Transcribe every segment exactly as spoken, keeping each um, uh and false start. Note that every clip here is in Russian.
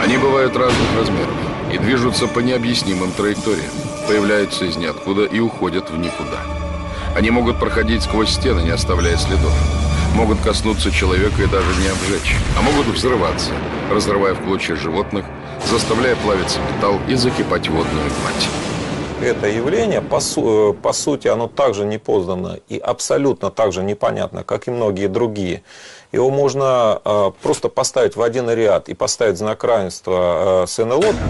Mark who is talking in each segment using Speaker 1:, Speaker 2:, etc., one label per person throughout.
Speaker 1: Они бывают разных размеров и движутся по необъяснимым траекториям, появляются из ниоткуда и уходят в никуда. Они могут проходить сквозь стены, не оставляя следов. Могут коснуться человека и даже не обжечь, а могут взрываться, разрывая в клочья животных, заставляя плавиться металл и закипать водную гладь.
Speaker 2: Это явление, по, су по сути, оно также непознано и абсолютно так же непонятно, как и многие другие. Его можно э, просто поставить в один ряд и поставить знак равенства э, с эн эл о.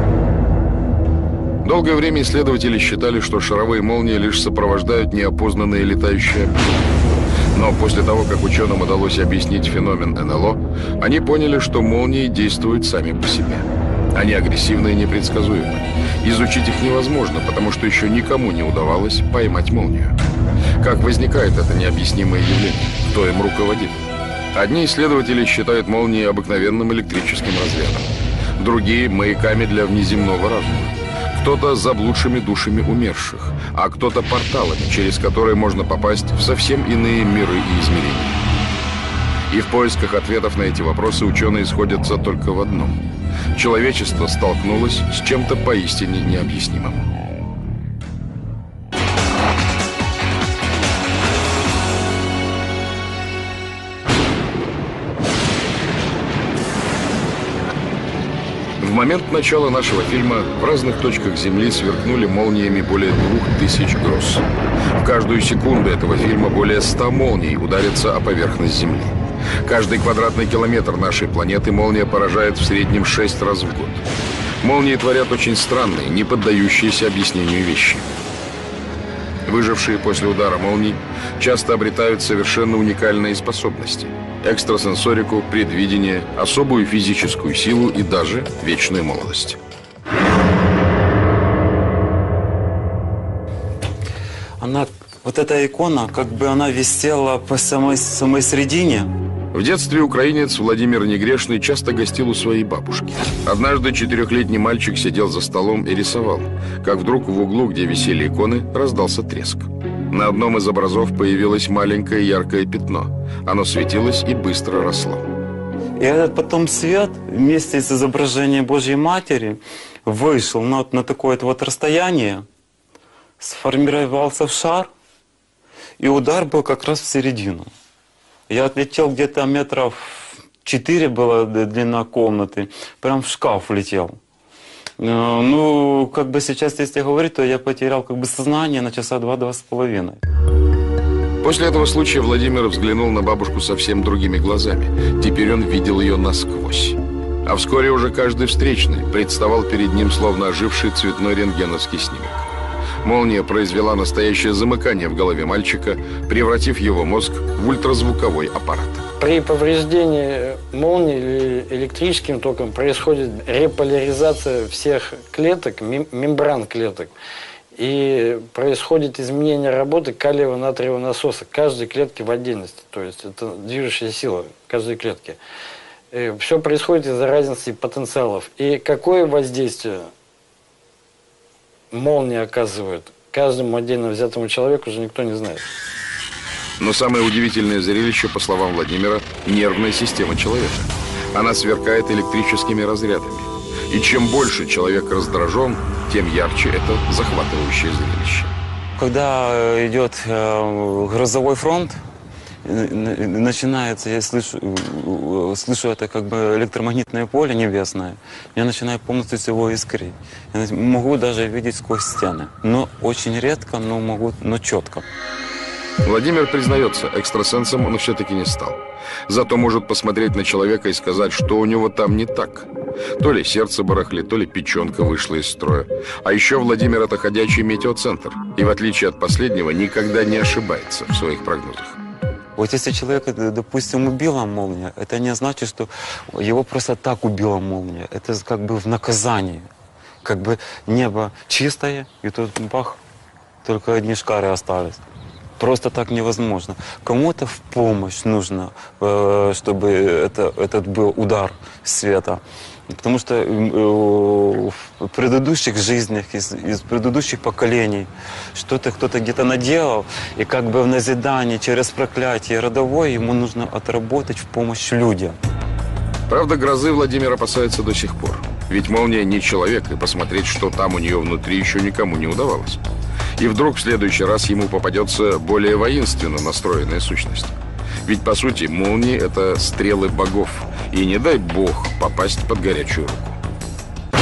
Speaker 1: Долгое время исследователи считали, что шаровые молнии лишь сопровождают неопознанные летающие объекты. Но после того, как ученым удалось объяснить феномен эн эл о, они поняли, что молнии действуют сами по себе. Они агрессивны и непредсказуемы. Изучить их невозможно, потому что еще никому не удавалось поймать молнию. Как возникает это необъяснимое явление? Кто им руководит? Одни исследователи считают молнии обыкновенным электрическим разрядом, другие – маяками для внеземного разума. Кто-то заблудшими душами умерших, а кто-то порталами, через которые можно попасть в совсем иные миры и измерения. И в поисках ответов на эти вопросы ученые сходятся только в одном. Человечество столкнулось с чем-то поистине необъяснимым. В момент начала нашего фильма в разных точках Земли сверкнули молниями более двух тысяч гроз. В каждую секунду этого фильма более ста молний ударятся о поверхность Земли. Каждый квадратный километр нашей планеты молния поражает в среднем шесть раз в год. Молнии творят очень странные, не поддающиеся объяснению вещи. Выжившие после удара молний часто обретают совершенно уникальные способности: экстрасенсорику, предвидение, особую физическую силу и даже вечную молодость.
Speaker 3: Она, вот эта икона, как бы она висела по самой, самой середине.
Speaker 1: В детстве украинец Владимир Негрешный часто гостил у своей бабушки. Однажды четырехлетний мальчик сидел за столом и рисовал, как вдруг в углу, где висели иконы, раздался треск. На одном из образов появилось маленькое яркое пятно. Оно светилось и быстро росло.
Speaker 3: И этот потом свет вместе с изображением Божьей Матери вышел на, на такое вот расстояние, сформировался в шар, и удар был как раз в середину. Я отлетел где-то метров четыре, была длина комнаты, прям в шкаф влетел. Ну, как бы сейчас, если говорить, то я потерял как бы сознание на часа два-два с половиной.
Speaker 1: После этого случая Владимир взглянул на бабушку совсем другими глазами. Теперь он видел ее насквозь. А вскоре уже каждый встречный представал перед ним словно оживший цветной рентгеновский снимок. Молния произвела настоящее замыкание в голове мальчика, превратив его мозг в ультразвуковой аппарат.
Speaker 4: При повреждении молнии или электрическим током происходит реполяризация всех клеток, мембран клеток. И происходит изменение работы калиево-натриевого насоса каждой клетки в отдельности. То есть это движущая сила каждой клетки. И все происходит из-за разницы потенциалов. И какое воздействие молния оказывает каждому отдельно взятому человеку, уже никто не знает.
Speaker 1: Но самое удивительное зрелище, по словам Владимира, нервная система человека. Она сверкает электрическими разрядами. И чем больше человек раздражен, тем ярче это захватывающее зрелище.
Speaker 3: Когда идет э, грозовой фронт, начинается, я слышу, слышу это как бы электромагнитное поле небесное, я начинаю полностью всего искрить. Я могу даже видеть сквозь стены. Но очень редко, но могу, но четко.
Speaker 1: Владимир признается, экстрасенсом он все-таки не стал. Зато может посмотреть на человека и сказать, что у него там не так. То ли сердце барахлит, то ли печенка вышла из строя. А еще Владимир – это ходячий метеоцентр. И в отличие от последнего, никогда не ошибается в своих прогнозах.
Speaker 3: Вот если человека, допустим, убила молния, это не значит, что его просто так убила молния. Это как бы в наказании. Как бы небо чистое, и тут бах, только одни шкары остались. Просто так невозможно. Кому-то в помощь нужно, чтобы это, этот был удар света. Потому что в предыдущих жизнях, из, из предыдущих поколений, что-то кто-то где-то наделал, и как бы в назидании через проклятие родовое ему нужно отработать в помощь людям.
Speaker 1: Правда, грозы Владимир опасается до сих пор. Ведь молния не человек, и посмотреть, что там у нее внутри, еще никому не удавалось. И вдруг в следующий раз ему попадется более воинственно настроенная сущность. Ведь, по сути, молнии – это стрелы богов. И не дай бог попасть под горячую руку.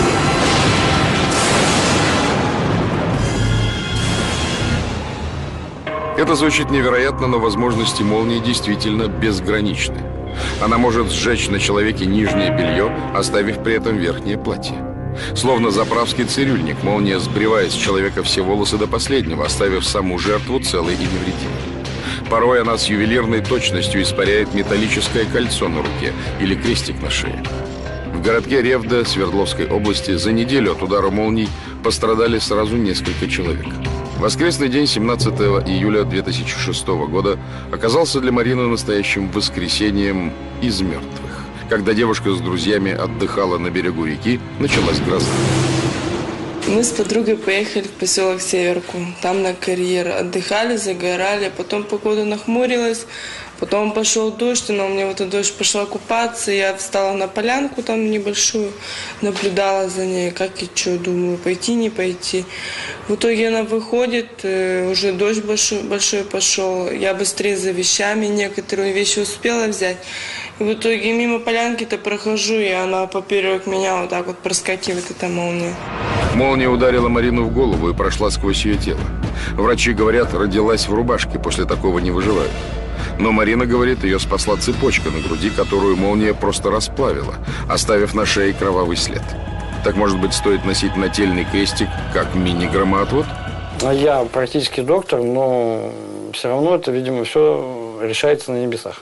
Speaker 1: Это звучит невероятно, но возможности молнии действительно безграничны. Она может сжечь на человеке нижнее белье, оставив при этом верхнее платье. Словно заправский цирюльник, молния сбривает с человека все волосы до последнего, оставив саму жертву целой и невредимой. Порой она с ювелирной точностью испаряет металлическое кольцо на руке или крестик на шее. В городке Ревда Свердловской области за неделю от удара молний пострадали сразу несколько человек. Воскресный день семнадцатого июля две тысячи шестого года оказался для Марины настоящим воскресением из мертвых. Когда девушка с друзьями отдыхала на берегу реки, началась гроза.
Speaker 5: Мы с подругой поехали в поселок Северку. Там на карьер отдыхали, загорали. Потом погода нахмурилась. Потом пошел дождь, она у меня в этот дождь пошла купаться. Я встала на полянку там небольшую, наблюдала за ней, как и что, думаю, пойти, не пойти. В итоге она выходит, уже дождь большой, большой пошел. Я быстрее за вещами, некоторые вещи успела взять. И в итоге мимо полянки-то прохожу, и она поперек меня вот так вот проскакивает, эта молния.
Speaker 1: Молния ударила Марину в голову и прошла сквозь ее тело. Врачи говорят, родилась в рубашке, после такого не выживают. Но Марина говорит, ее спасла цепочка на груди, которую молния просто расплавила, оставив на шее кровавый след. Так, может быть, стоит носить нательный крестик, как мини-громоотвод?
Speaker 4: Я практически доктор, но все равно это, видимо, все решается на небесах.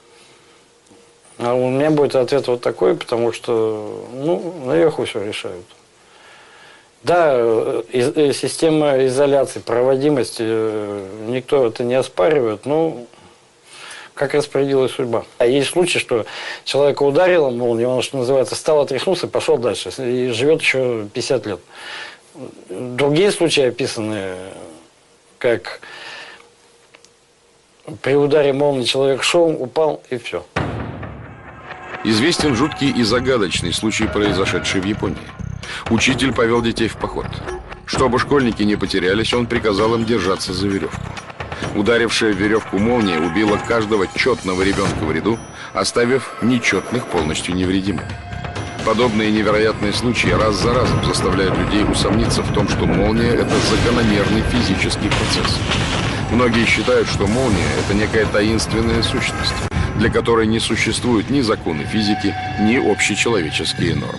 Speaker 4: А у меня будет ответ вот такой, потому что, ну, наверху все решают. Да, из, система изоляции, проводимость, никто это не оспаривает, но как распорядилась судьба. А есть случай, что человека ударило молнией, он, что называется, встал, отряхнулся и пошел дальше. И живет еще пятьдесят лет. Другие случаи описаны, как при ударе молнии человек шел, упал и все.
Speaker 1: Известен жуткий и загадочный случай, произошедший в Японии. Учитель повел детей в поход. Чтобы школьники не потерялись, он приказал им держаться за веревку. Ударившая в веревку молния убила каждого четного ребенка в ряду, оставив нечетных полностью невредимыми. Подобные невероятные случаи раз за разом заставляют людей усомниться в том, что молния – это закономерный физический процесс. Многие считают, что молния – это некая таинственная сущность, для которой не существуют ни законы физики, ни общечеловеческие нормы.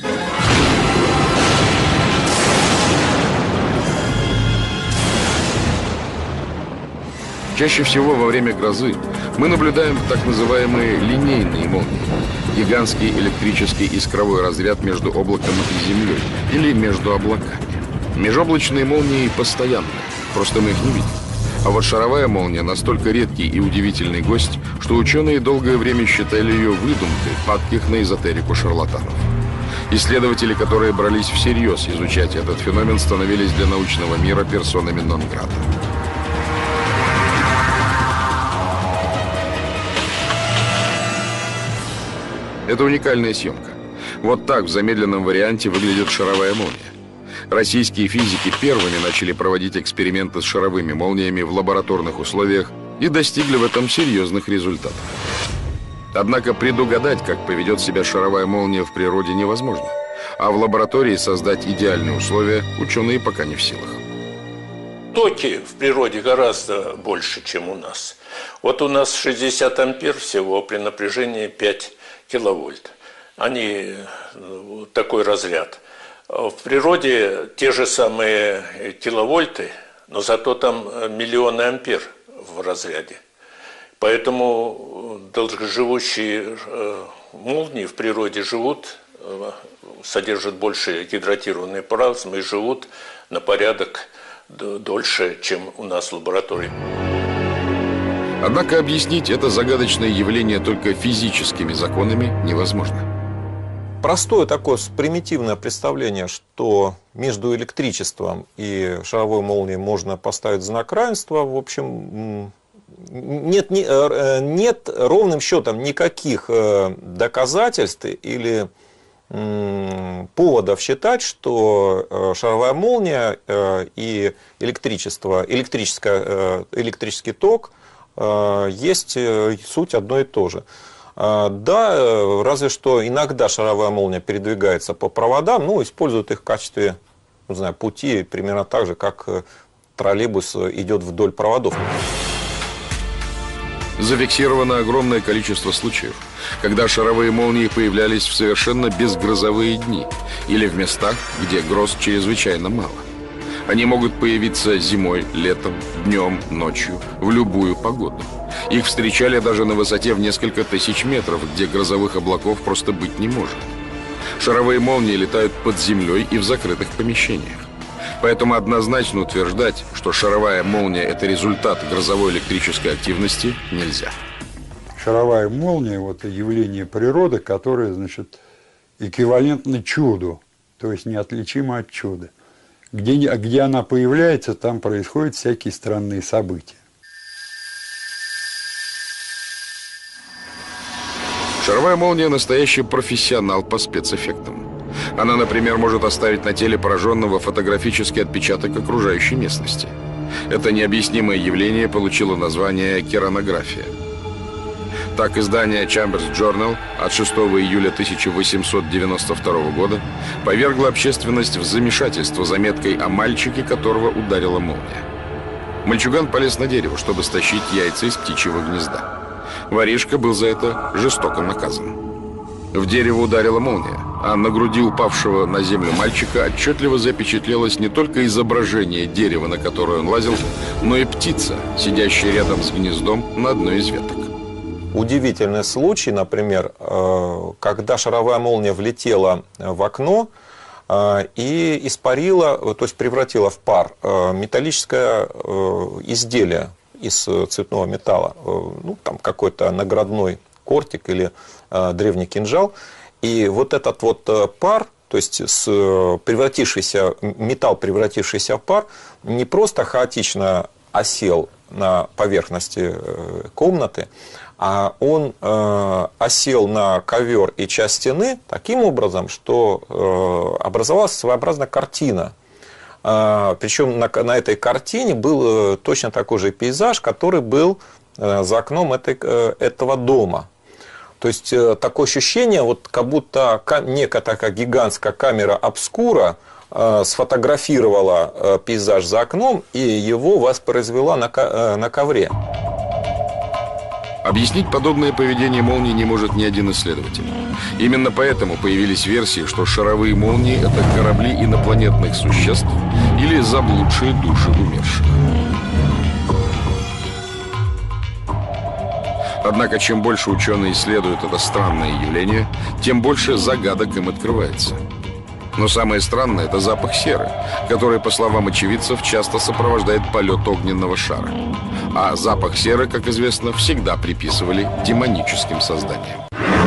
Speaker 1: Чаще всего во время грозы мы наблюдаем так называемые линейные молнии. Гигантский электрический искровой разряд между облаком и землей или между облаками. Межоблачные молнии постоянны, просто мы их не видим. А вот шаровая молния настолько редкий и удивительный гость, что ученые долгое время считали ее выдумкой падких на эзотерику шарлатанов. Исследователи, которые брались всерьез изучать этот феномен, становились для научного мира персонами нон-грата. Это уникальная съемка. Вот так в замедленном варианте выглядит шаровая молния. Российские физики первыми начали проводить эксперименты с шаровыми молниями в лабораторных условиях и достигли в этом серьезных результатов. Однако предугадать, как поведет себя шаровая молния в природе, невозможно. А в лаборатории создать идеальные условия ученые пока не в силах.
Speaker 6: Токи в природе гораздо больше, чем у нас. Вот у нас шестьдесят ампер всего при напряжении пять киловольт. Они такой разряд. В природе те же самые киловольты, но зато там миллионы ампер в разряде. Поэтому долгоживущие молнии в природе живут, содержат больше гидратированной плазмы и живут на порядок дольше, чем у нас в лаборатории.
Speaker 1: Однако объяснить это загадочное явление только физическими законами невозможно.
Speaker 2: Простое такое примитивное представление, что между электричеством и шаровой молнией можно поставить знак равенства, в общем, нет, нет ровным счетом никаких доказательств или поводов считать, что шаровая молния и электричество, электрическое, электрический ток есть суть одно и то же. Да, разве что иногда шаровая молния передвигается по проводам, но используют их в качестве, не знаю, пути, примерно так же, как троллейбус идет вдоль проводов.
Speaker 1: Зафиксировано огромное количество случаев, когда шаровые молнии появлялись в совершенно безгрозовые дни или в местах, где гроз чрезвычайно мало. Они могут появиться зимой, летом, днем, ночью, в любую погоду. Их встречали даже на высоте в несколько тысяч метров, где грозовых облаков просто быть не может. Шаровые молнии летают под землей и в закрытых помещениях. Поэтому однозначно утверждать, что шаровая молния – это результат грозовой электрической активности, нельзя.
Speaker 7: Шаровая молния – вот явление природы, которое, значит, эквивалентно чуду, то есть неотличимо от чуда. Где, где она появляется, там происходят всякие странные события.
Speaker 1: Шаровая молния – настоящий профессионал по спецэффектам. Она, например, может оставить на теле пораженного фотографический отпечаток окружающей местности. Это необъяснимое явление получило название керанография. Так, издание Chambers Journal от шестого июля тысяча восемьсот девяносто второго года повергло общественность в замешательство заметкой о мальчике, которого ударила молния. Мальчуган полез на дерево, чтобы стащить яйца из птичьего гнезда. Воришка был за это жестоко наказан. В дерево ударила молния, а на груди упавшего на землю мальчика отчетливо запечатлелось не только изображение дерева, на которое он лазил, но и птица, сидящая рядом с гнездом на одной из веток.
Speaker 2: Удивительный случай, например, когда шаровая молния влетела в окно и испарила, то есть превратила в пар металлическое изделие из цветного металла, ну, там какой-то наградной кортик или э, древний кинжал. И вот этот вот э, пар, то есть с, превратившийся, металл, превратившийся в пар, не просто хаотично осел на поверхности э, комнаты, а он э, осел на ковер и часть стены таким образом, что э, образовалась своеобразная картина. Э, причем на, на этой картине был э, точно такой же пейзаж, который был э, за окном этой, э, этого дома. То есть такое ощущение, вот как будто некая такая гигантская камера обскура э, сфотографировала э, пейзаж за окном и его воспроизвела на, э, на ковре.
Speaker 1: Объяснить подобное поведение молнии не может ни один исследователь. Именно поэтому появились версии, что шаровые молнии – это корабли инопланетных существ или заблудшие души умерших. Однако, чем больше ученые исследуют это странное явление, тем больше загадок им открывается. Но самое странное – это запах серы, который, по словам очевидцев, часто сопровождает полет огненного шара. А запах серы, как известно, всегда приписывали демоническим созданиям.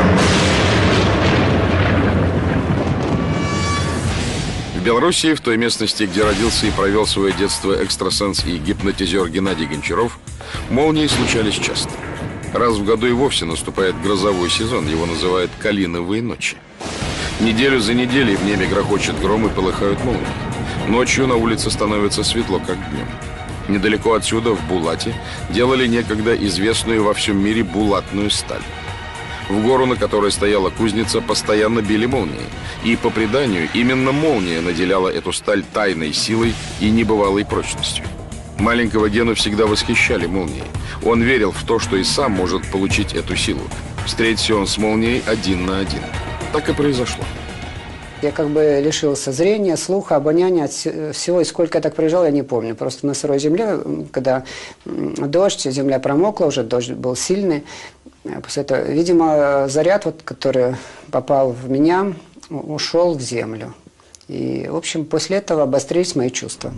Speaker 1: В Белоруссии, в той местности, где родился и провел свое детство экстрасенс и гипнотизер Геннадий Гончаров, молнии случались часто. Раз в году и вовсе наступает грозовой сезон, его называют «калиновые ночи». Неделю за неделей в небе грохочет гром и полыхают молнии. Ночью на улице становится светло, как днем. Недалеко отсюда, в Булате, делали некогда известную во всем мире булатную сталь. В гору, на которой стояла кузница, постоянно били молнии. И, по преданию, именно молния наделяла эту сталь тайной силой и небывалой прочностью. Маленького Гену всегда восхищали молнии. Он верил в то, что и сам может получить эту силу. Встреться он с молнией один на один. Так и произошло.
Speaker 8: Я как бы лишился зрения, слуха, обоняния, от всего. И сколько я так проезжал, я не помню. Просто на сырой земле, когда дождь, земля промокла, уже дождь был сильный. После этого, видимо, заряд, вот, который попал в меня, ушел в землю. И, в общем, после этого обострились мои чувства.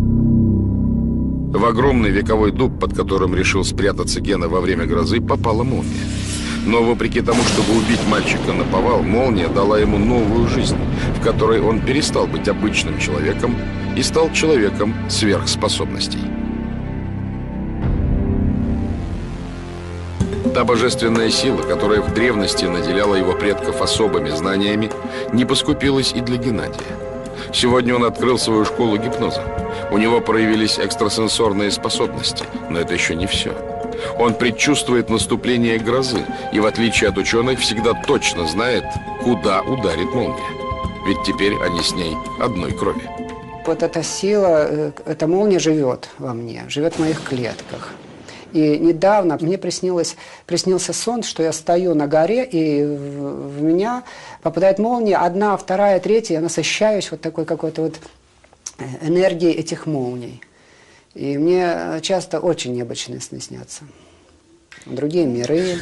Speaker 1: В огромный вековой дуб, под которым решил спрятаться Гена во время грозы, попала молния. Но вопреки тому, чтобы убить мальчика наповал, молния дала ему новую жизнь, в которой он перестал быть обычным человеком и стал человеком сверхспособностей. Та божественная сила, которая в древности наделяла его предков особыми знаниями, не поскупилась и для Геннадия. Сегодня он открыл свою школу гипноза. У него проявились экстрасенсорные способности, но это еще не все. Он предчувствует наступление грозы и, в отличие от ученых, всегда точно знает, куда ударит молния. Ведь теперь они с ней одной крови.
Speaker 8: Вот эта сила, эта молния живет во мне, живет в моих клетках. И недавно мне приснилось, приснился сон, что я стою на горе, и в, в меня попадает молния, одна, вторая, третья, я насыщаюсь вот такой какой-то вот энергией этих молний. И мне часто очень необычные сны снятся. Другие миры.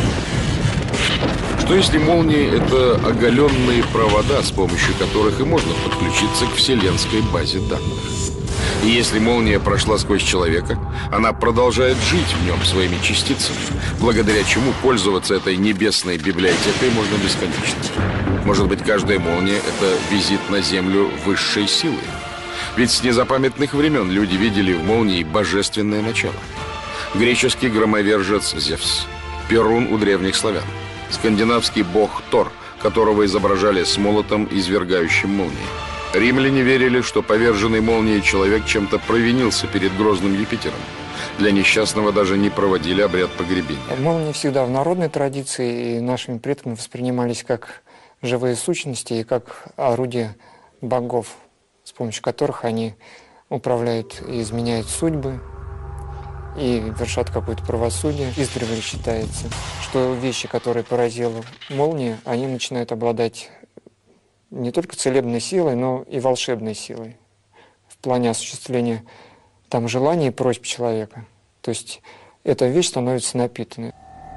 Speaker 1: Что если молнии – это оголенные провода, с помощью которых и можно подключиться к вселенской базе данных? И если молния прошла сквозь человека, она продолжает жить в нем своими частицами, благодаря чему пользоваться этой небесной библиотекой можно бесконечно. Может быть, каждая молния – это визит на Землю высшей силы? Ведь с незапамятных времен люди видели в молнии божественное начало. Греческий громовержец Зевс, Перун у древних славян, скандинавский бог Тор, которого изображали с молотом, извергающим молнии. Римляне верили, что поверженный молнией человек чем-то провинился перед грозным Юпитером. Для несчастного даже не проводили обряд погребения.
Speaker 9: Молнии всегда в народной традиции и нашими предками воспринимались как живые сущности и как орудие богов, с помощью которых они управляют и изменяют судьбы, и вершат какое-то правосудие. Издревле считается, что вещи, которые поразила молния, они начинают обладать не только целебной силой, но и волшебной силой в плане осуществления там желаний и просьб человека. То есть эта вещь становится напитанной.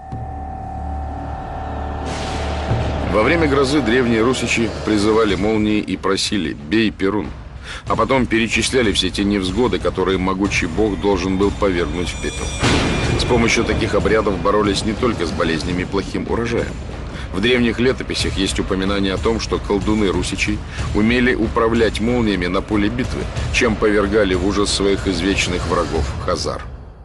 Speaker 1: Во время грозы древние русичи призывали молнии и просили «бей, Перун», а потом перечисляли все те невзгоды, которые могучий бог должен был повергнуть в пепел. С помощью таких обрядов боролись не только с болезнями и плохим урожаем. В древних летописях есть упоминание о том, что колдуны русичей умели управлять молниями на поле битвы, чем повергали в ужас своих извечных врагов хазар.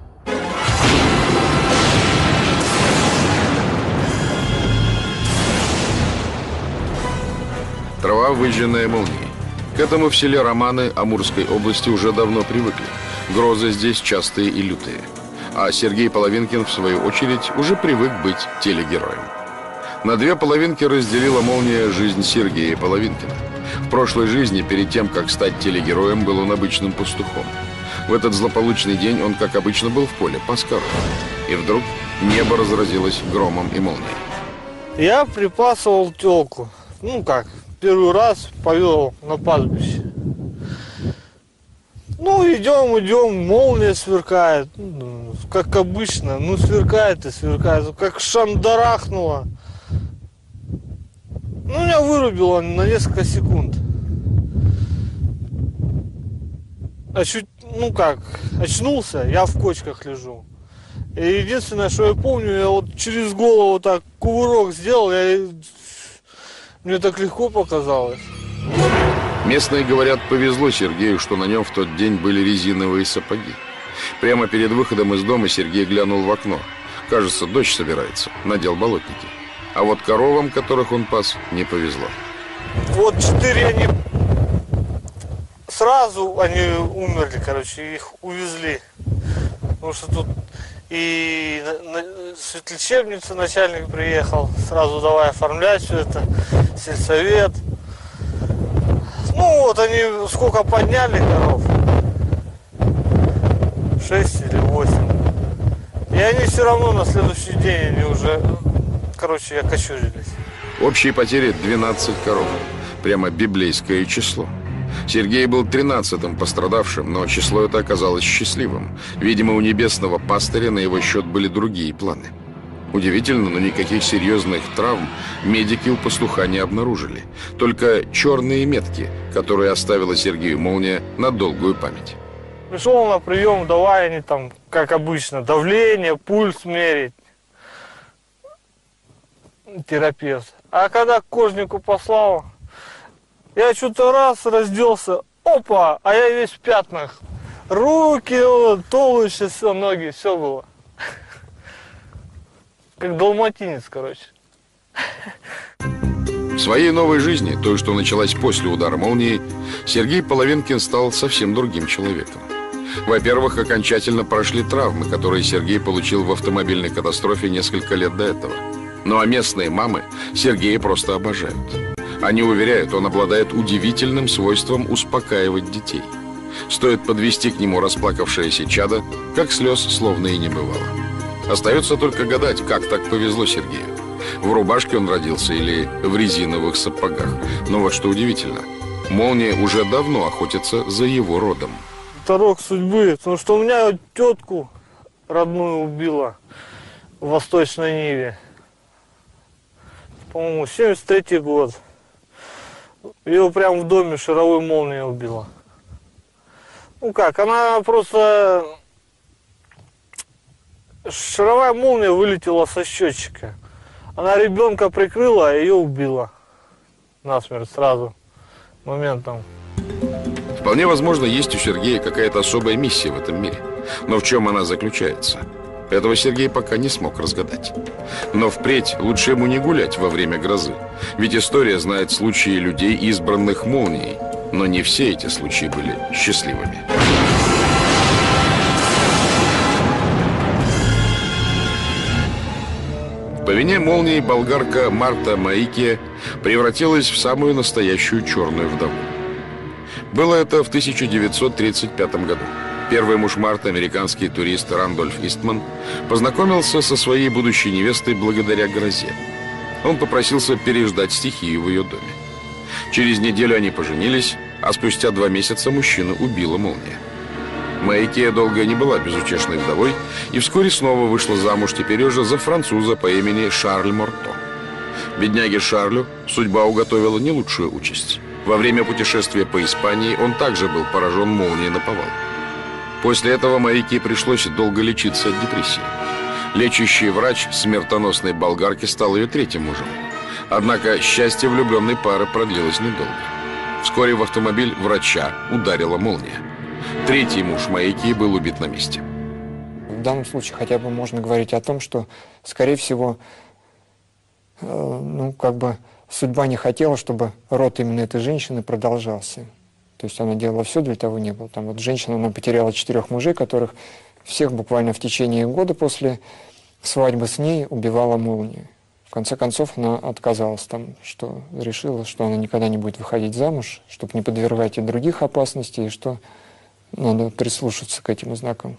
Speaker 1: Трава, выжженная молнией. К этому в селе Романы Амурской области уже давно привыкли. Грозы здесь частые и лютые. А Сергей Половинкин, в свою очередь, уже привык быть телегероем. На две половинки разделила молния жизнь Сергея Половинкина. В прошлой жизни, перед тем, как стать телегероем, был он обычным пастухом. В этот злополучный день он, как обычно, был в поле, пас корову. И вдруг небо разразилось громом и молнией.
Speaker 10: Я припасывал телку. Ну как, первый раз повел на пастбище. Ну, идем, идем, молния сверкает. Ну, как обычно, ну сверкает и сверкает. Как шандарахнуло. Ну, меня вырубило на несколько секунд. А чуть, ну как, очнулся, я в кочках лежу. И единственное, что я помню, я вот через голову так кувырок сделал, я... мне так легко показалось.
Speaker 1: Местные говорят, повезло Сергею, что на нем в тот день были резиновые сапоги. Прямо перед выходом из дома Сергей глянул в окно. Кажется, дождь собирается, надел болотники. А вот коровам, которых он пас, не повезло.
Speaker 10: Вот четыре они... Сразу они умерли, короче, их увезли. Потому что тут и светлечебница начальник приехал, сразу давай оформлять все это, сельсовет. Ну вот они сколько подняли коров? Шесть или восемь. И они все равно на следующий день, они уже... Короче, окочурились.
Speaker 1: Общие потери двенадцать коров. Прямо библейское число. Сергей был тринадцатым пострадавшим, но число это оказалось счастливым. Видимо, у небесного пастыря на его счет были другие планы. Удивительно, но никаких серьезных травм медики у пастуха не обнаружили. Только черные метки, которые оставила Сергею молния на долгую память.
Speaker 10: Пришел на прием, давай они там, как обычно, давление, пульс мерить. Терапевт. А когда к кожнику послал, я что-то раз разделся, опа, а я весь в пятнах. Руки, вот, туловище, все, ноги, все было. как далматинец, короче.
Speaker 1: В своей новой жизни, той, что началась после удара молнии, Сергей Половинкин стал совсем другим человеком. Во-первых, окончательно прошли травмы, которые Сергей получил в автомобильной катастрофе несколько лет до этого. Ну а местные мамы Сергея просто обожают. Они уверяют, он обладает удивительным свойством успокаивать детей. Стоит подвести к нему расплакавшееся чадо, как слез словно и не бывало. Остается только гадать, как так повезло Сергею. В рубашке он родился или в резиновых сапогах. Но вот что удивительно, молния уже давно охотится за его родом.
Speaker 10: Дорог судьбы, потому что у меня тетку родную убила в Восточной Ниве. По-моему, семьдесят третий год. Ее прямо в доме шаровой молнией убила. Ну как, она просто... Шаровая молния вылетела со счетчика. Она ребенка прикрыла, а ее убила. Насмерть сразу, моментом.
Speaker 1: Вполне возможно, есть у Сергея какая-то особая миссия в этом мире. Но в чем она заключается? Этого Сергей пока не смог разгадать. Но впредь лучше ему не гулять во время грозы. Ведь история знает случаи людей, избранных молнией. Но не все эти случаи были счастливыми. По вине молнии болгарка Марта Маикия превратилась в самую настоящую черную вдову. Было это в тысяча девятьсот тридцать пятом году. Первый муж Марты, американский турист Рандольф Истман, познакомился со своей будущей невестой благодаря грозе. Он попросился переждать стихию в ее доме. Через неделю они поженились, а спустя два месяца мужчину убила молния. Маикия долго не была безутешной вдовой и вскоре снова вышла замуж, теперь уже за француза по имени Шарль Морто. Бедняге Шарлю судьба уготовила не лучшую участь. Во время путешествия по Испании он также был поражен молнией наповал. После этого Маикии пришлось долго лечиться от депрессии. Лечащий врач смертоносной болгарки стал ее третьим мужем. Однако счастье влюбленной пары продлилось недолго. Вскоре в автомобиль врача ударила молния. Третий муж Маикии был убит на месте.
Speaker 9: В данном случае хотя бы можно говорить о том, что, скорее всего, э, ну, как бы судьба не хотела, чтобы род именно этой женщины продолжался. То есть она делала все для того, не было. Там вот женщина, она потеряла четырех мужей, которых всех буквально в течение года после свадьбы с ней убивала молния. В конце концов, она отказалась там, что решила, что она никогда не будет выходить замуж, чтобы не подвергать и других опасностей, и что надо прислушаться к этим знакам.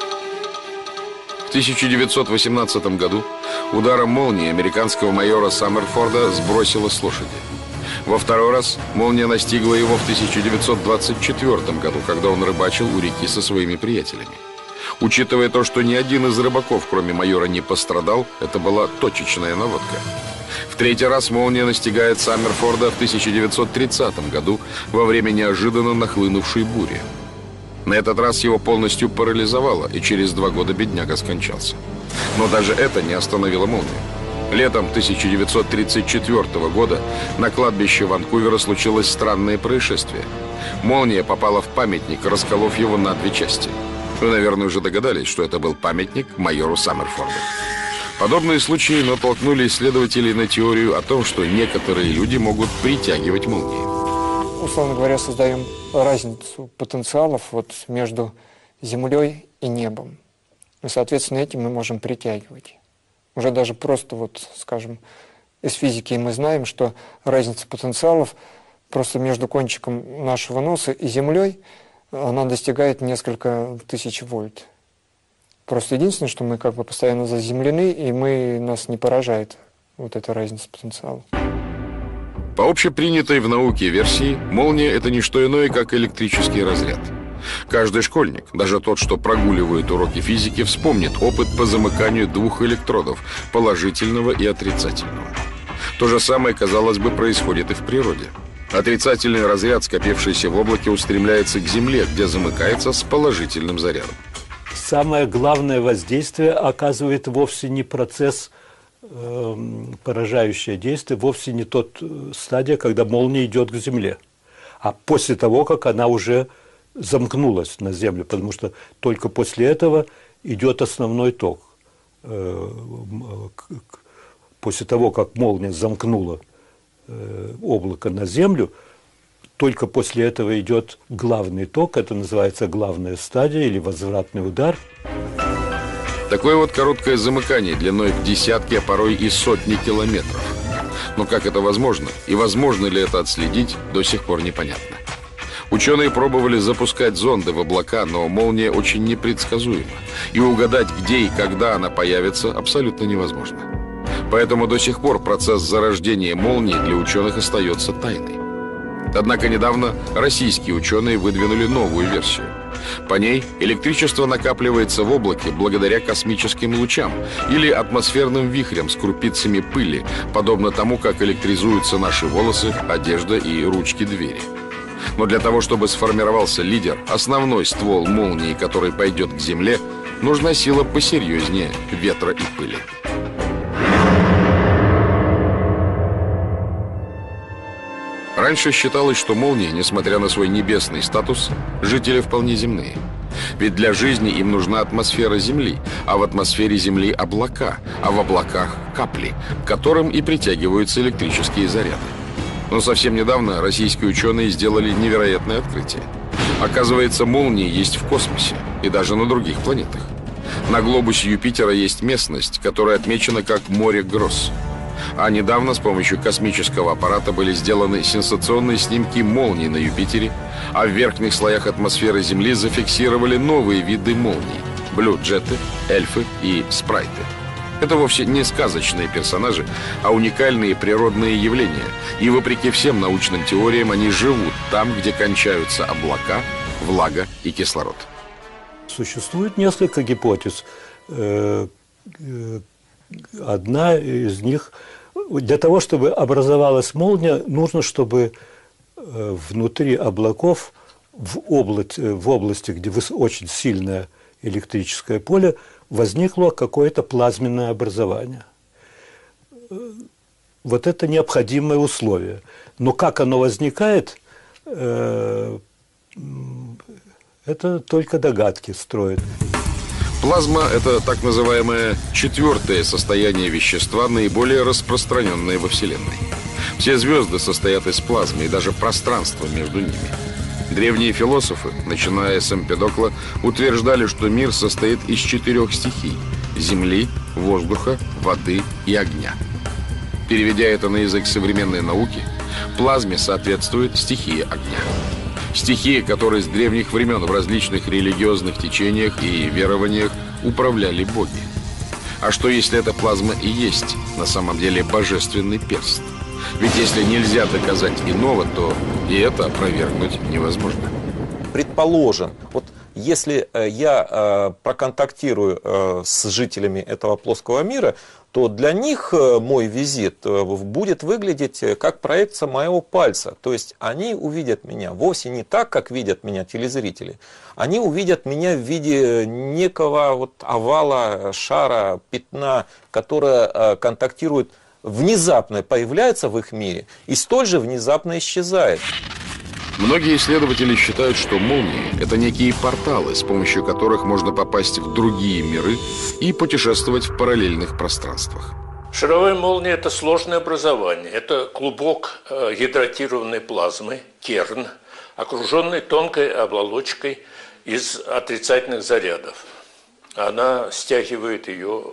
Speaker 1: В тысяча девятьсот восемнадцатом году ударом молнии американского майора Саммерфорда сбросило с лошади. Во второй раз молния настигла его в тысяча девятьсот двадцать четвёртом году, когда он рыбачил у реки со своими приятелями. Учитывая то, что ни один из рыбаков, кроме майора, не пострадал, это была точечная наводка. В третий раз молния настигает Саммерфорда в тысяча девятьсот тридцатом году во время неожиданно нахлынувшей бури. На этот раз его полностью парализовало, и через два года бедняга скончался. Но даже это не остановило молнию. Летом тысяча девятьсот тридцать четвёртого года на кладбище Ванкувера случилось странное происшествие. Молния попала в памятник, расколов его на две части. Вы, наверное, уже догадались, что это был памятник майору Саммерфорду. Подобные случаи натолкнули исследователей на теорию о том, что некоторые люди могут притягивать молнии.
Speaker 9: Условно говоря, создаем разницу потенциалов вот между Землей и небом. И, соответственно, этим мы можем притягивать. Уже даже просто, вот, скажем, из физики мы знаем, что разница потенциалов просто между кончиком нашего носа и Землей, она достигает несколько тысяч вольт. Просто единственное, что мы как бы постоянно заземлены, и мы, нас не поражает вот эта разница потенциалов.
Speaker 1: По общепринятой в науке версии, молния – это не что иное, как электрический разряд. Каждый школьник, даже тот, что прогуливает уроки физики, вспомнит опыт по замыканию двух электродов – положительного и отрицательного. То же самое, казалось бы, происходит и в природе. Отрицательный разряд, скопившийся в облаке, устремляется к Земле, где замыкается с положительным зарядом.
Speaker 11: Самое главное воздействие оказывает вовсе не процесс, э, поражающее действие, вовсе не тот стадия, когда молния идет к Земле, а после того, как она уже замкнулась на Землю, потому что только после этого идет основной ток. э, после того, как молния замкнула э, облако на Землю, только после этого идет главный ток, это называется главная стадия или возвратный удар.
Speaker 1: Такое вот короткое замыкание длиной в десятки, а порой и сотни километров. Но как это возможно? И возможно ли это отследить, до сих пор непонятно. Ученые пробовали запускать зонды в облака, но молния очень непредсказуема. И угадать, где и когда она появится, абсолютно невозможно. Поэтому до сих пор процесс зарождения молнии для ученых остается тайной. Однако недавно российские ученые выдвинули новую версию. По ней электричество накапливается в облаке благодаря космическим лучам или атмосферным вихрям с крупицами пыли, подобно тому, как электризуются наши волосы, одежда и ручки двери. Но для того, чтобы сформировался лидер, основной ствол молнии, который пойдет к Земле, нужна сила посерьезнее ветра и пыли. Раньше считалось, что молнии, несмотря на свой небесный статус, жители вполне земные. Ведь для жизни им нужна атмосфера Земли, а в атмосфере Земли облака, а в облаках капли, к которым и притягиваются электрические заряды. Но совсем недавно российские ученые сделали невероятное открытие. Оказывается, молнии есть в космосе и даже на других планетах. На глобусе Юпитера есть местность, которая отмечена как море гроз. А недавно с помощью космического аппарата были сделаны сенсационные снимки молний на Юпитере, а в верхних слоях атмосферы Земли зафиксировали новые виды молний – блю-джеты, эльфы и спрайты. Это вовсе не сказочные персонажи, а уникальные природные явления. И вопреки всем научным теориям они живут там, где кончаются облака, влага и кислород.
Speaker 11: Существует несколько гипотез. Одна из них – для того, чтобы образовалась молния, нужно, чтобы внутри облаков, в области, в области, где очень сильное электрическое поле, возникло какое-то плазменное образование. Вот это необходимое условие. Но как оно возникает, это только догадки строят.
Speaker 1: Плазма – это так называемое четвертое состояние вещества, наиболее распространенное во Вселенной. Все звезды состоят из плазмы, и даже пространство между ними. Древние философы, начиная с Эмпедокла, утверждали, что мир состоит из четырех стихий – земли, воздуха, воды и огня. Переведя это на язык современной науки, плазме соответствует стихия огня. Стихия, которой с древних времен в различных религиозных течениях и верованиях управляли боги. А что, если эта плазма и есть на самом деле божественный перст? Ведь если нельзя доказать иного, то и это опровергнуть невозможно.
Speaker 2: Предположим, вот если я проконтактирую с жителями этого плоского мира, то для них мой визит будет выглядеть как проекция моего пальца. То есть они увидят меня вовсе не так, как видят меня телезрители. Они увидят меня в виде некого вот овала, шара, пятна, которое контактирует, внезапно появляется в их мире и столь же внезапно исчезает.
Speaker 1: Многие исследователи считают, что молнии – это некие порталы, с помощью которых можно попасть в другие миры и путешествовать в параллельных пространствах.
Speaker 6: Шаровая молния – это сложное образование. Это клубок гидратированной плазмы, керн, окруженный тонкой оболочкой из отрицательных зарядов. Она стягивает ее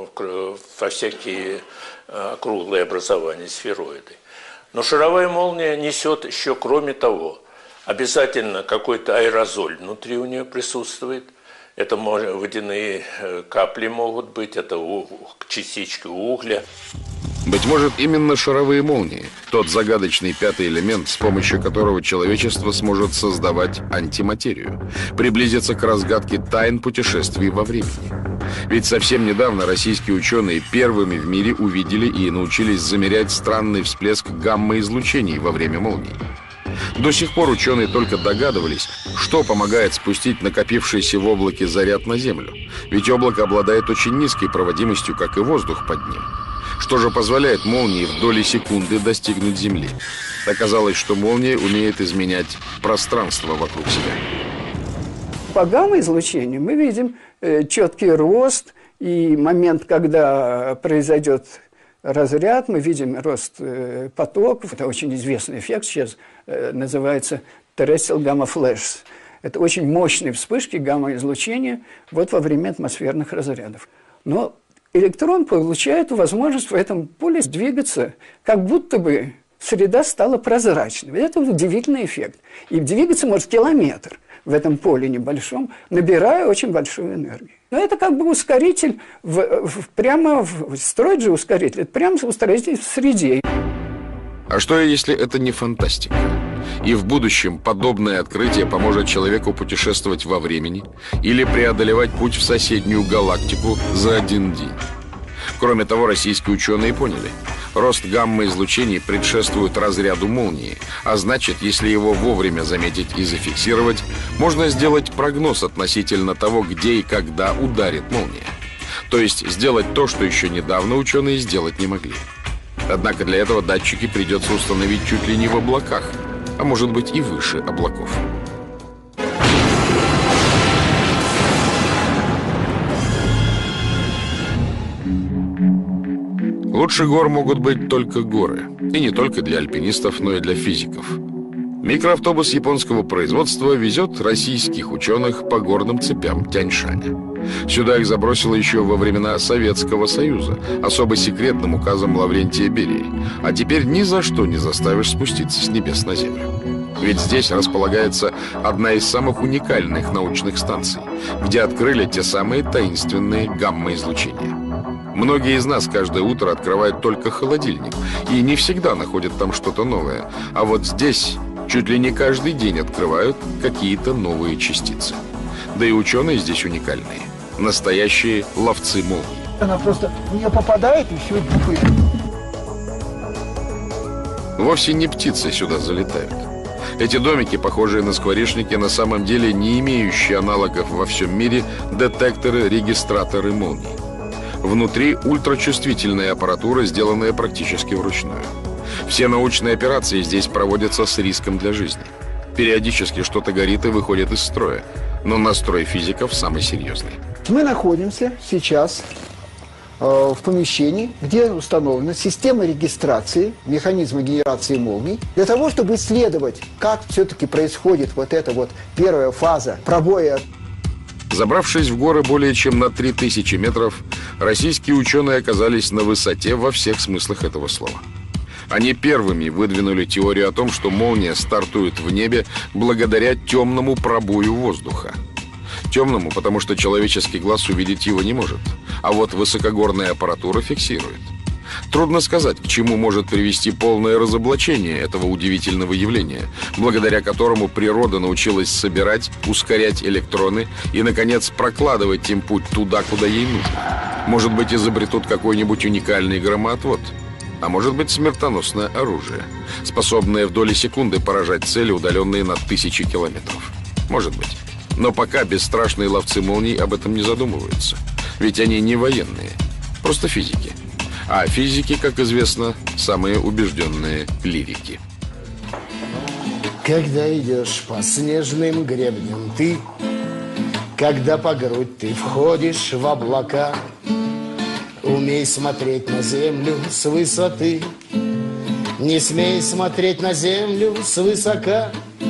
Speaker 6: во всякие округлые образования, сфероиды. Но шаровая молния несет еще, кроме того, обязательно какой-то аэрозоль внутри у нее присутствует. Это водяные капли могут быть, это частички угля.
Speaker 1: Быть может, именно шаровые молнии – тот загадочный пятый элемент, с помощью которого человечество сможет создавать антиматерию, приблизиться к разгадке тайн путешествий во времени. Ведь совсем недавно российские ученые первыми в мире увидели и научились замерять странный всплеск гамма-излучений во время молний. До сих пор ученые только догадывались, что помогает спустить накопившийся в облаке заряд на Землю. Ведь облако обладает очень низкой проводимостью, как и воздух под ним. Что же позволяет молнии в доли секунды достигнуть Земли? Оказалось, что молния умеет изменять пространство вокруг себя.
Speaker 12: По гамма-излучению мы видим четкий рост и момент, когда произойдет разряд, мы видим рост потоков. Это очень известный эффект, сейчас называется terrestrial gamma flashes. Это очень мощные вспышки гамма-излучения вот во время атмосферных разрядов. Но электрон получает возможность в этом поле двигаться, как будто бы среда стала прозрачной. Это удивительный эффект. И двигаться может километр в этом поле небольшом, набирая очень большую энергию. Но это как бы ускоритель, в, в, прямо в, строить же ускоритель, это прямо ускоритель в среде.
Speaker 1: А что, если это не фантастика? И в будущем подобное открытие поможет человеку путешествовать во времени или преодолевать путь в соседнюю галактику за один день. Кроме того, российские ученые поняли, рост гамма-излучений предшествует разряду молнии, а значит, если его вовремя заметить и зафиксировать, можно сделать прогноз относительно того, где и когда ударит молния. То есть сделать то, что еще недавно ученые сделать не могли. Однако для этого датчики придется установить чуть ли не в облаках, а может быть и выше облаков. Лучше гор могут быть только горы. И не только для альпинистов, но и для физиков. Микроавтобус японского производства везет российских ученых по горным цепям Тянь-Шаня. Сюда их забросило еще во времена Советского Союза, особо секретным указом Лаврентия Берии. А теперь ни за что не заставишь спуститься с небес на землю. Ведь здесь располагается одна из самых уникальных научных станций, где открыли те самые таинственные гамма-излучения. Многие из нас каждое утро открывают только холодильник и не всегда находят там что-то новое. А вот здесь чуть ли не каждый день открывают какие-то новые частицы. Да и ученые здесь уникальные. Настоящие ловцы молний.
Speaker 13: Она просто в нее попадает и все, бухает.
Speaker 1: Вовсе не птицы сюда залетают. Эти домики, похожие на скворечники, на самом деле не имеющие аналогов во всем мире детекторы-регистраторы молний. Внутри ультрачувствительная аппаратура, сделанная практически вручную. Все научные операции здесь проводятся с риском для жизни. Периодически что-то горит и выходит из строя. Но настрой физиков самый серьезный.
Speaker 13: Мы находимся сейчас э, в помещении, где установлена система регистрации механизма генерации молний, для того, чтобы исследовать, как все-таки происходит вот эта вот первая фаза пробоя.
Speaker 1: Забравшись в горы более чем на три тысячи метров, российские ученые оказались на высоте во всех смыслах этого слова. Они первыми выдвинули теорию о том, что молния стартует в небе благодаря темному пробою воздуха. Темному, потому что человеческий глаз увидеть его не может, а вот высокогорная аппаратура фиксирует. Трудно сказать, к чему может привести полное разоблачение этого удивительного явления, благодаря которому природа научилась собирать, ускорять электроны и, наконец, прокладывать им путь туда, куда ей нужно. Может быть, изобретут какой-нибудь уникальный громоотвод, а может быть, смертоносное оружие, способное в доли секунды поражать цели, удаленные на тысячи километров. Может быть. Но пока бесстрашные ловцы молний об этом не задумываются. Ведь они не военные, просто физики. А физики, как известно, самые убежденные лирики.
Speaker 14: Когда идешь по снежным гребням ты, когда по грудь ты входишь в облака, умей смотреть на землю с высоты, не смей смотреть на землю свысока.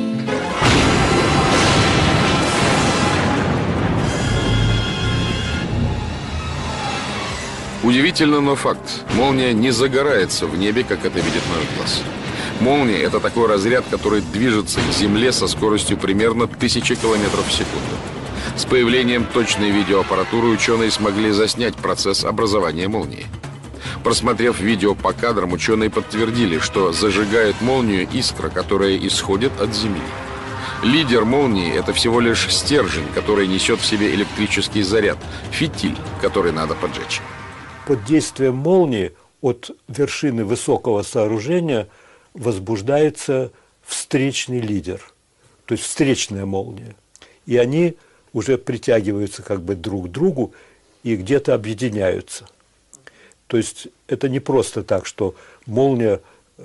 Speaker 1: Удивительно, но факт. Молния не загорается в небе, как это видит наш глаз. Молния – это такой разряд, который движется к Земле со скоростью примерно тысячи километров в секунду. С появлением точной видеоаппаратуры ученые смогли заснять процесс образования молнии. Просмотрев видео по кадрам, ученые подтвердили, что зажигает молнию искра, которая исходит от Земли. Лидер молнии – это всего лишь стержень, который несет в себе электрический заряд, фитиль, который надо поджечь.
Speaker 11: Под действием молнии от вершины высокого сооружения возбуждается встречный лидер, то есть встречная молния. И они уже притягиваются как бы друг к другу и где-то объединяются. То есть это не просто так, что молния,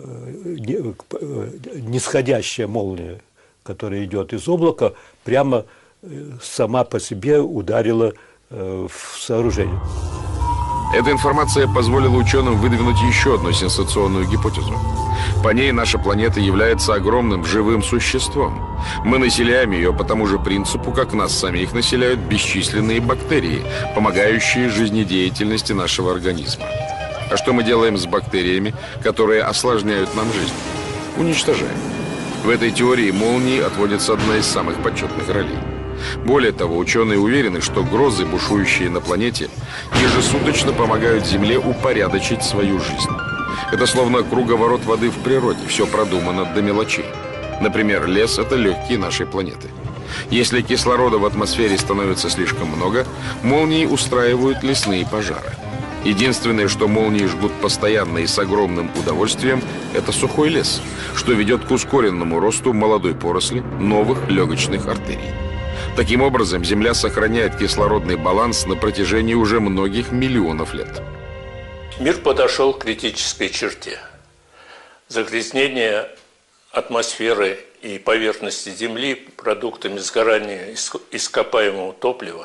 Speaker 11: нисходящая молния, которая идет из облака, прямо сама по себе ударила э, в сооружении.
Speaker 1: Эта информация позволила ученым выдвинуть еще одну сенсационную гипотезу. По ней наша планета является огромным живым существом. Мы населяем ее по тому же принципу, как нас самих населяют бесчисленные бактерии, помогающие жизнедеятельности нашего организма. А что мы делаем с бактериями, которые осложняют нам жизнь? Уничтожаем. В этой теории молнии отводится одна из самых почетных ролей. Более того, ученые уверены, что грозы, бушующие на планете, ежесуточно помогают Земле упорядочить свою жизнь. Это словно круговорот воды в природе, все продумано до мелочей. Например, лес – это легкие нашей планеты. Если кислорода в атмосфере становится слишком много, молнии устраивают лесные пожары. Единственное, что молнии жгут постоянно и с огромным удовольствием, это сухой лес, что ведет к ускоренному росту молодой поросли новых легочных артерий. Таким образом, Земля сохраняет кислородный баланс на протяжении уже многих миллионов лет.
Speaker 6: Мир подошел к критической черте. Загрязнение атмосферы и поверхности Земли продуктами сгорания ископаемого топлива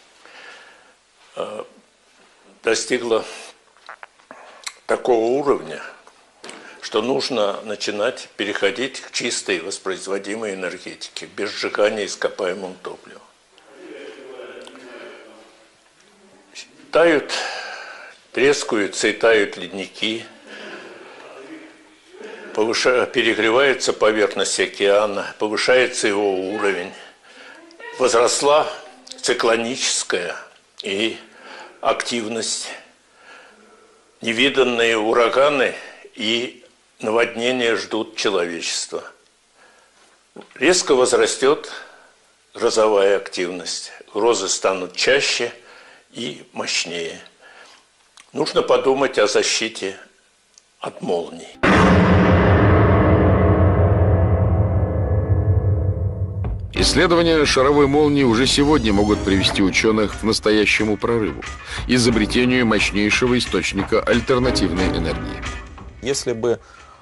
Speaker 6: достигло такого уровня, что нужно начинать переходить к чистой воспроизводимой энергетике, без сжигания ископаемым топливом. Тают, трескаются и тают ледники, повыша... перегревается поверхность океана, повышается его уровень, возросла циклоническая и активность, невиданные ураганы и наводнения ждут человечества. Резко возрастет грозовая активность, грозы станут чаще и мощнее. Нужно подумать о защите от молний.
Speaker 1: Исследования шаровой молнии уже сегодня могут привести ученых к настоящему прорыву, изобретению мощнейшего источника альтернативной энергии.
Speaker 2: Если бы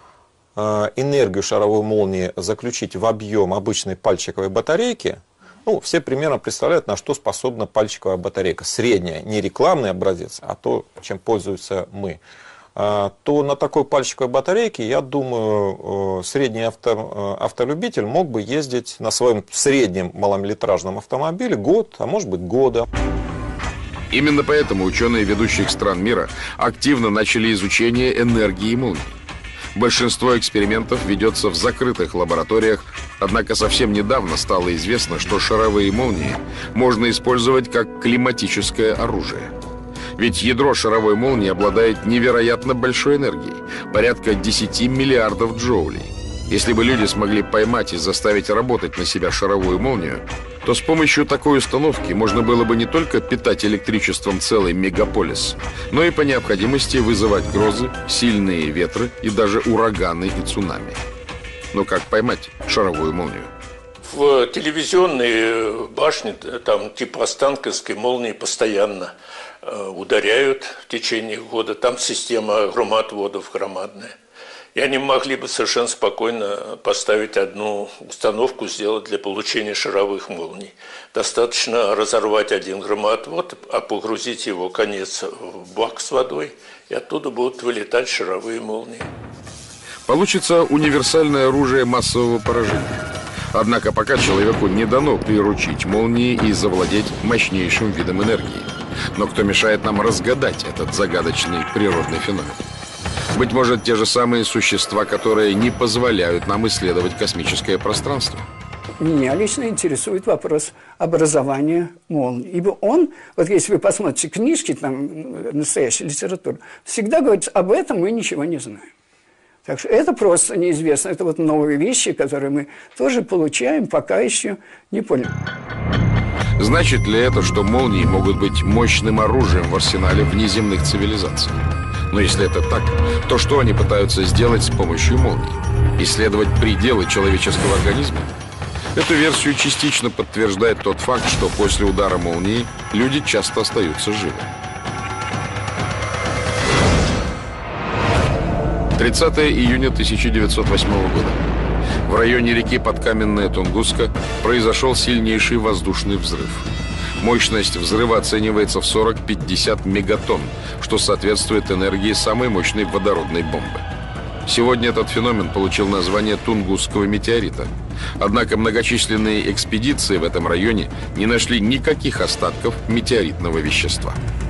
Speaker 2: э, энергию шаровой молнии заключить в объем обычной пальчиковой батарейки, ну, все примерно представляют, на что способна пальчиковая батарейка. Средняя, не рекламный образец, а то, чем пользуемся мы. Э, то на такой пальчиковой батарейке, я думаю, э, средний авто, э, автолюбитель мог бы ездить на своем среднем маломиллитражном автомобиле год, а может быть года.
Speaker 1: Именно поэтому ученые ведущих стран мира активно начали изучение энергии молний. Большинство экспериментов ведется в закрытых лабораториях, однако совсем недавно стало известно, что шаровые молнии можно использовать как климатическое оружие. Ведь ядро шаровой молнии обладает невероятно большой энергией, порядка десяти миллиардов джоулей. Если бы люди смогли поймать и заставить работать на себя шаровую молнию, то с помощью такой установки можно было бы не только питать электричеством целый мегаполис, но и по необходимости вызывать грозы, сильные ветры и даже ураганы и цунами. Но как поймать шаровую молнию?
Speaker 6: В телевизионные башни, там типа Останкинской молнии постоянно э, ударяют в течение года. Там система громоотводов громадная. И они могли бы совершенно спокойно поставить одну установку, сделать для получения шаровых молний. Достаточно разорвать один громоотвод, а погрузить его конец в бак с водой, и оттуда будут вылетать шаровые молнии.
Speaker 1: Получится универсальное оружие массового поражения. Однако пока человеку не дано приручить молнии и завладеть мощнейшим видом энергии. Но кто мешает нам разгадать этот загадочный природный феномен? Быть может, те же самые существа, которые не позволяют нам исследовать космическое пространство?
Speaker 12: Меня лично интересует вопрос образования молний. Ибо он, вот если вы посмотрите книжки, там, настоящая литература, всегда говорит, об этом мы ничего не знаем. Так что это просто неизвестно. Это вот новые вещи, которые мы тоже получаем, пока еще не поняли.
Speaker 1: Значит ли это, что молнии могут быть мощным оружием в арсенале внеземных цивилизаций? Но если это так, то что они пытаются сделать с помощью молний? Исследовать пределы человеческого организма? Эту версию частично подтверждает тот факт, что после удара молнии люди часто остаются живы. тридцатое июня тысяча девятьсот восьмого года. В районе реки Подкаменная Тунгуска произошел сильнейший воздушный взрыв. Мощность взрыва оценивается в сорок-пятьдесят мегатонн, что соответствует энергии самой мощной водородной бомбы. Сегодня этот феномен получил название Тунгусского метеорита. Однако многочисленные экспедиции в этом районе не нашли никаких остатков метеоритного вещества.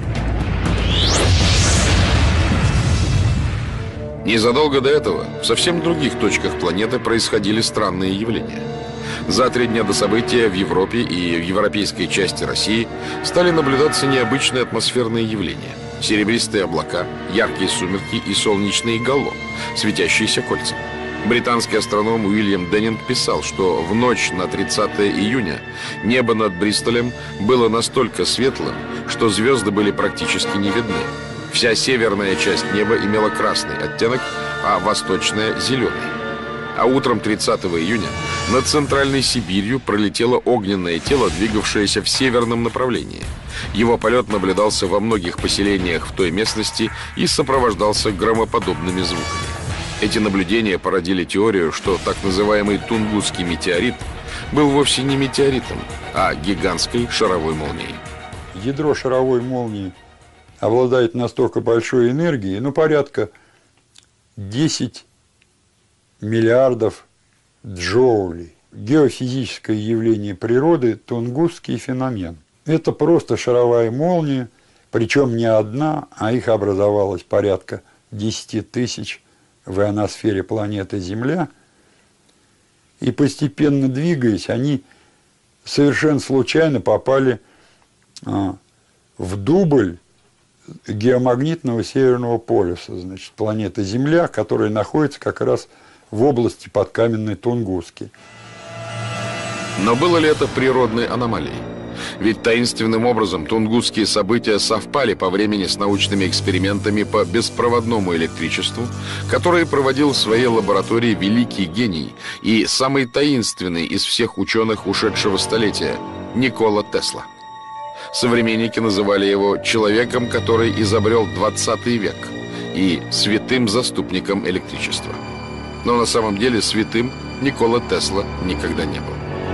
Speaker 1: Незадолго до этого в совсем других точках планеты происходили странные явления. За три дня до события в Европе и в европейской части России стали наблюдаться необычные атмосферные явления. Серебристые облака, яркие сумерки и солнечные гало, светящиеся кольца. Британский астроном Уильям Деннинг писал, что в ночь на тридцатое июня небо над Бристолем было настолько светлым, что звезды были практически не видны. Вся северная часть неба имела красный оттенок, а восточная – зеленый. А утром тридцатого июня над Центральной Сибирью пролетело огненное тело, двигавшееся в северном направлении. Его полет наблюдался во многих поселениях в той местности и сопровождался громоподобными звуками. Эти наблюдения породили теорию, что так называемый Тунгусский метеорит был вовсе не метеоритом, а гигантской шаровой молнией.
Speaker 7: Ядро шаровой молнии обладает настолько большой энергией, ну, порядка десять миллиардов джоулей. Геофизическое явление природы – Тунгусский феномен. Это просто шаровая молния, причем не одна, а их образовалось порядка десяти тысяч в ионосфере планеты Земля. И постепенно двигаясь, они совершенно случайно попали а, в дубль геомагнитного северного полюса, значит, планеты Земля, которая находится как раз в области подкаменной Тунгуски.
Speaker 1: Но было ли это природной аномалией? Ведь таинственным образом тунгусские события совпали по времени с научными экспериментами по беспроводному электричеству, которые проводил в своей лаборатории великий гений и самый таинственный из всех ученых ушедшего столетия – Никола Тесла. Современники называли его человеком, который изобрел двадцатый век, и святым заступником электричества. Но на самом деле святым Никола Тесла никогда не был.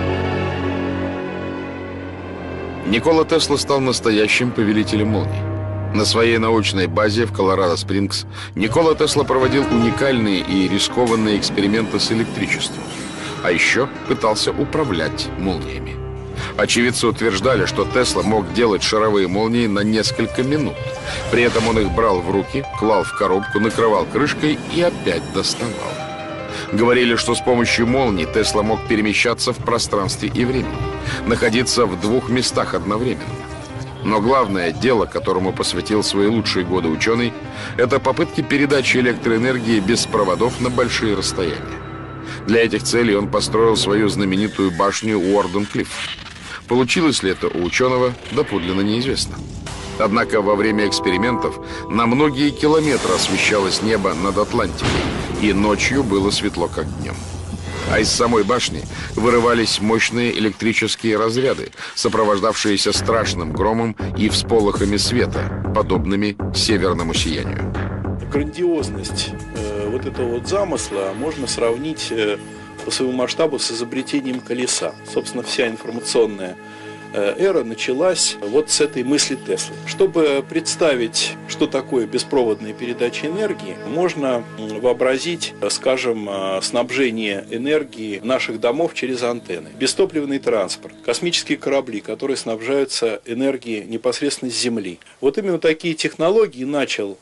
Speaker 1: Никола Тесла стал настоящим повелителем молний. На своей научной базе в Колорадо-Спрингс Никола Тесла проводил уникальные и рискованные эксперименты с электричеством, а еще пытался управлять молниями. Очевидцы утверждали, что Тесла мог делать шаровые молнии на несколько минут. При этом он их брал в руки, клал в коробку, накрывал крышкой и опять доставал. Говорили, что с помощью молний Тесла мог перемещаться в пространстве и времени, находиться в двух местах одновременно. Но главное дело, которому посвятил свои лучшие годы ученый, это попытки передачи электроэнергии без проводов на большие расстояния. Для этих целей он построил свою знаменитую башню Уорден-Клифф. Получилось ли это у ученого, доподлинно неизвестно. Однако во время экспериментов на многие километры освещалось небо над Атлантикой, и ночью было светло, как днем. А из самой башни вырывались мощные электрические разряды, сопровождавшиеся страшным громом и всполохами света, подобными северному сиянию.
Speaker 15: Грандиозность э, вот этого вот замысла можно сравнить э, по своему масштабу с изобретением колеса. Собственно, вся информационная эра началась вот с этой мысли Теслы. Чтобы представить, что такое беспроводная передача энергии, можно вообразить, скажем, снабжение энергии наших домов через антенны. Бестопливный транспорт, космические корабли, которые снабжаются энергией непосредственно с Земли. Вот именно такие технологии начал,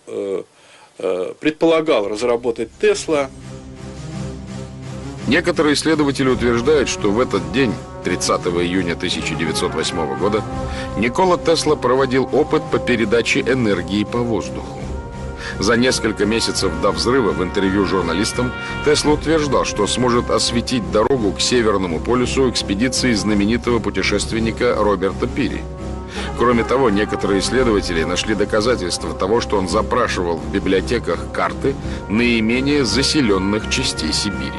Speaker 15: предполагал разработать Тесла.
Speaker 1: Некоторые исследователи утверждают, что в этот день, тридцатого июня тысяча девятьсот восьмого года, Никола Тесла проводил опыт по передаче энергии по воздуху. За несколько месяцев до взрыва в интервью журналистам Тесла утверждал, что сможет осветить дорогу к Северному полюсу экспедиции знаменитого путешественника Роберта Пири. Кроме того, некоторые исследователи нашли доказательства того, что он запрашивал в библиотеках карты наименее заселенных частей Сибири.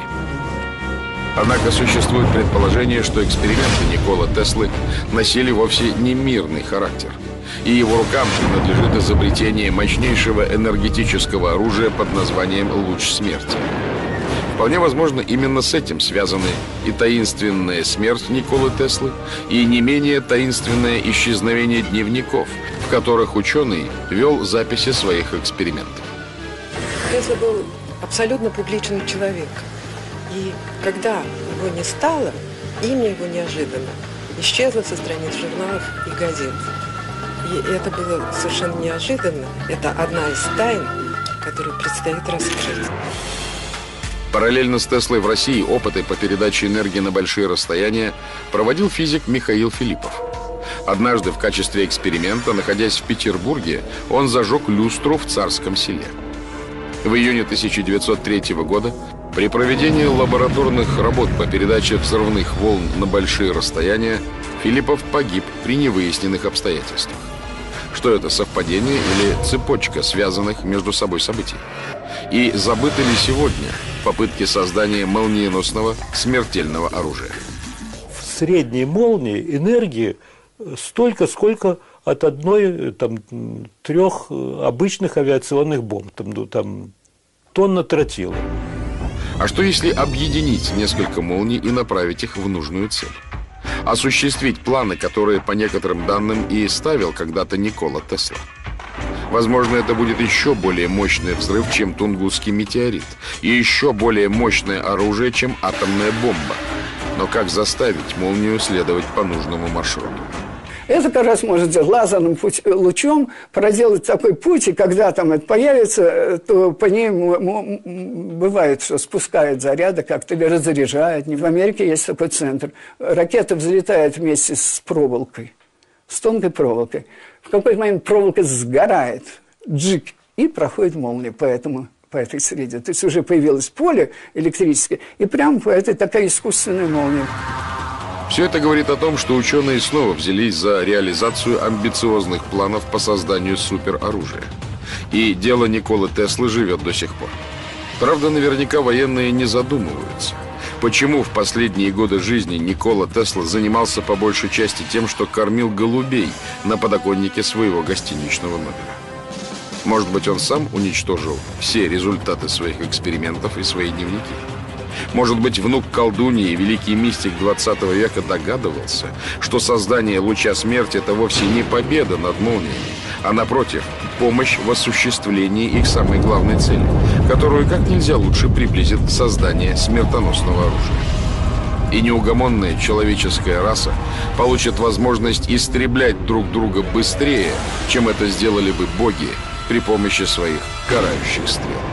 Speaker 1: Однако существует предположение, что эксперименты Никола Теслы носили вовсе не мирный характер, и его рукам принадлежит изобретение мощнейшего энергетического оружия под названием «Луч смерти». Вполне возможно, именно с этим связаны и таинственная смерть Николы Теслы, и не менее таинственное исчезновение дневников, в которых ученый вел записи своих экспериментов.
Speaker 16: Тесла был абсолютно публичный человек. И когда его не стало, имя его неожиданно исчезло со страниц журналов и газет. И это было совершенно неожиданно. Это одна из тайн, которую предстоит раскрыть.
Speaker 1: Параллельно с Теслой в России опыты по передаче энергии на большие расстояния проводил физик Михаил Филиппов. Однажды в качестве эксперимента, находясь в Петербурге, он зажег люстру в Царском Селе. В июне тысяча девятьсот третьего года при проведении лабораторных работ по передаче взрывных волн на большие расстояния Филиппов погиб при невыясненных обстоятельствах. Что это, совпадение или цепочка связанных между собой событий? И забыты ли сегодня попытки создания молниеносного смертельного оружия?
Speaker 11: В средней молнии энергии столько, сколько от одной, там, трех обычных авиационных бомб, там, ну, там тонна тротила.
Speaker 1: А что если объединить несколько молний и направить их в нужную цель? Осуществить планы, которые, по некоторым данным, и ставил когда-то Никола Тесла. Возможно, это будет еще более мощный взрыв, чем Тунгусский метеорит, и еще более мощное оружие, чем атомная бомба. Но как заставить молнию следовать по нужному маршруту?
Speaker 12: Это как раз может сделать лазерным путь, лучом, проделать такой путь, и когда там это появится, то по ней бывает, что спускает заряды как-то или разряжает. В Америке есть такой центр. Ракета взлетает вместе с проволокой, с тонкой проволокой. В какой-то момент проволока сгорает, джик, и проходит молния по этому, по этой среде. То есть уже появилось поле электрическое, и прямо по этой такая искусственная молния.
Speaker 1: Все это говорит о том, что ученые снова взялись за реализацию амбициозных планов по созданию супероружия. И дело Николы Теслы живет до сих пор. Правда, наверняка военные не задумываются, почему в последние годы жизни Никола Тесла занимался по большей части тем, что кормил голубей на подоконнике своего гостиничного номера. Может быть, он сам уничтожил все результаты своих экспериментов и свои дневники? Может быть, внук колдуньи и великий мистик двадцатого века догадывался, что создание луча смерти – это вовсе не победа над молниями, а, напротив, помощь в осуществлении их самой главной цели, которую как нельзя лучше приблизит создание смертоносного оружия. И неугомонная человеческая раса получит возможность истреблять друг друга быстрее, чем это сделали бы боги при помощи своих карающих стрел.